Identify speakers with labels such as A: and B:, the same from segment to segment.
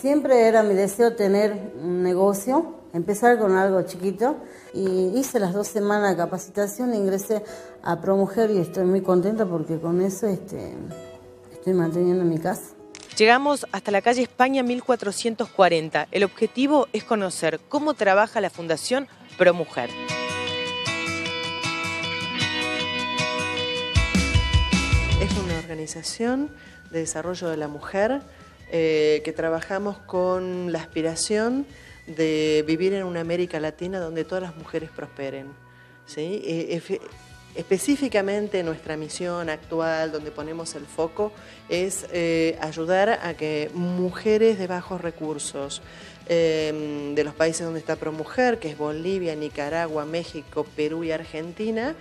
A: Siempre era mi deseo tener un negocio, empezar con algo chiquito, y hice las 2 semanas de capacitación, ingresé a ProMujer y estoy muy contenta porque con eso estoy manteniendo mi casa.
B: Llegamos hasta la calle España 1440. El objetivo es conocer cómo trabaja la Fundación ProMujer. Es una organización de desarrollo de la mujer que trabajamos con la aspiración de vivir en una América Latina donde todas las mujeres prosperen, ¿sí? Específicamente nuestra misión actual, donde ponemos el foco, es ayudar a que mujeres de bajos recursos, de los países donde está ProMujer, que es Bolivia, Nicaragua, México, Perú y Argentina,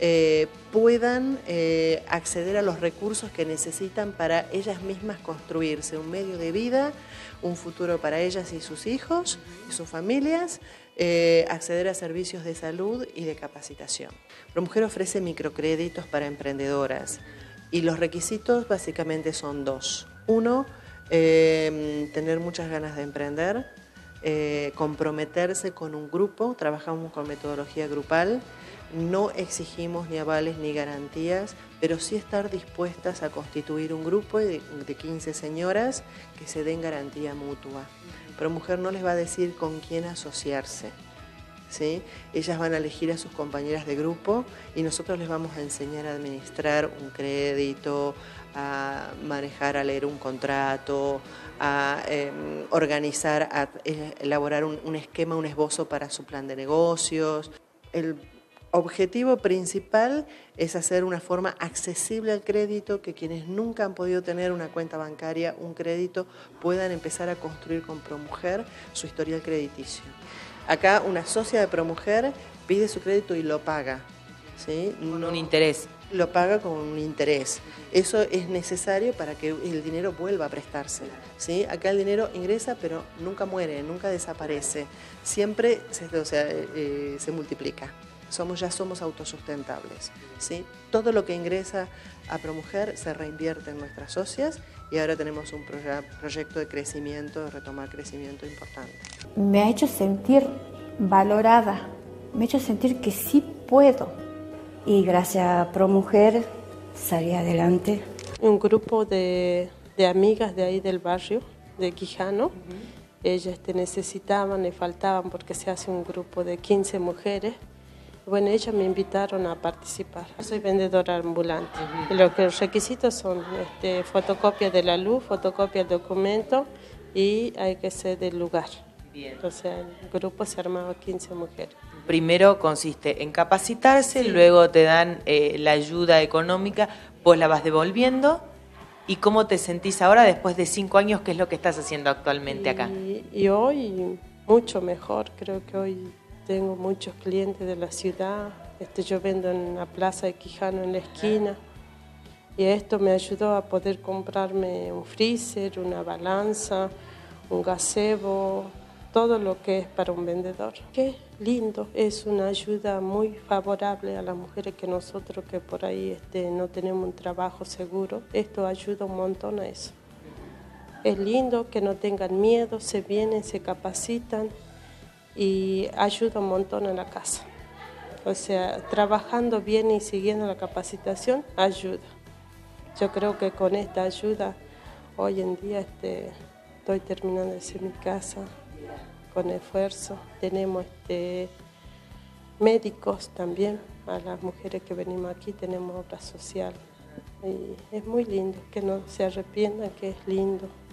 B: puedan acceder a los recursos que necesitan para ellas mismas construirse un medio de vida, un futuro para ellas y sus hijos y sus familias, acceder a servicios de salud y de capacitación. ProMujer ofrece microcréditos para emprendedoras y los requisitos básicamente son 2. Uno, tener muchas ganas de emprender, comprometerse con un grupo, trabajamos con metodología grupal, no exigimos ni avales ni garantías, pero sí estar dispuestas a constituir un grupo de 15 señoras que se den garantía mutua. ProMujer no les va a decir con quién asociarse, ¿sí? Ellas van a elegir a sus compañeras de grupo y nosotros les vamos a enseñar a administrar un crédito, a manejar, a leer un contrato, a organizar, a elaborar un esquema, un esbozo para su plan de negocios. El objetivo principal es hacer una forma accesible al crédito, que quienes nunca han podido tener una cuenta bancaria, un crédito, puedan empezar a construir con ProMujer su historial crediticio. Acá una socia de ProMujer pide su crédito y lo paga, ¿sí? Con un interés.
A: Lo paga con un interés. Eso es necesario para que el dinero vuelva a prestarse, ¿sí? Acá el dinero ingresa, pero nunca muere, nunca desaparece. Siempre se multiplica. Ya somos autosustentables, ¿sí? Todo lo que ingresa a ProMujer se reinvierte en nuestras socias y ahora tenemos un proyecto de crecimiento, de retomar crecimiento importante.
C: Me ha hecho sentir valorada, me ha hecho sentir que sí puedo. Y gracias a ProMujer salí adelante.
D: Un grupo de amigas de ahí del barrio, de Quijano, ellas necesitaban, le faltaban porque se hace un grupo de 15 mujeres. Bueno, ellas me invitaron a participar. Soy vendedora ambulante. Y los requisitos son fotocopia de la luz, fotocopia del documento y hay que ser del lugar.
B: Bien.
D: O sea, el grupo se armaba 15 mujeres.
B: Primero consiste en capacitarse, sí. Luego te dan la ayuda económica, vos la vas devolviendo. ¿Y cómo te sentís ahora después de 5 años? ¿Qué es lo que estás haciendo actualmente acá?
D: Y hoy mucho mejor, creo que hoy tengo muchos clientes de la ciudad. Yo vendo en la plaza de Quijano, en la esquina. Y esto me ayudó a poder comprarme un freezer, una balanza, un gazebo, todo lo que es para un vendedor. Qué lindo, es una ayuda muy favorable a las mujeres que nosotros que por ahí no tenemos un trabajo seguro. Esto ayuda un montón a eso. Es lindo que no tengan miedo, se vienen, se capacitan y ayuda un montón en la casa. O sea, trabajando bien y siguiendo la capacitación, ayuda. Yo creo que con esta ayuda, hoy en día estoy terminando de hacer mi casa con esfuerzo. Tenemos médicos también, a las mujeres que venimos aquí tenemos obra social. Y es muy lindo, que no se arrepientan, que es lindo.